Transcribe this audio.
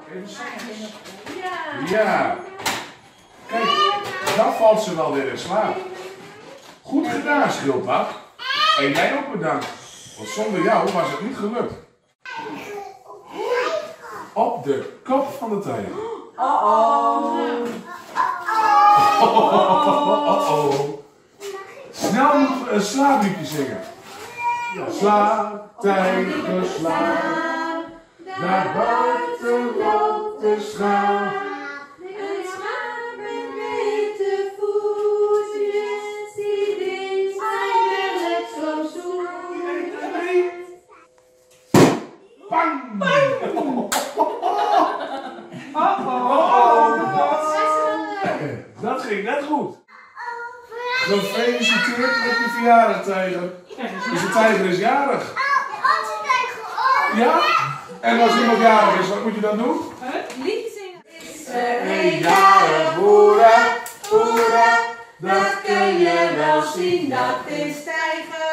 Even zachtjes. Ja. Kijk, dan valt ze wel weer in slaap. Goed gedaan, schildpad. En jij ook bedankt. Want zonder jou was het niet gelukt. Op de kop van de tijger. Snel moet een slaapliedje zingen. Slaap, tijger, slaap. Naar buiten loopt de schaap. Een schaap met witte voetjes, die wint zijn melk zo zoet. Bang! Dat ging net goed. Gefeliciteerd met je verjaardag, tijger. Dus de tijger is jarig. Onze tijger ook. Ja? En als iemand jarig is, wat moet je dan doen? Liedje zingen. Is Een jarig, hoera, hoera, dat kun je wel zien, dat is tijger.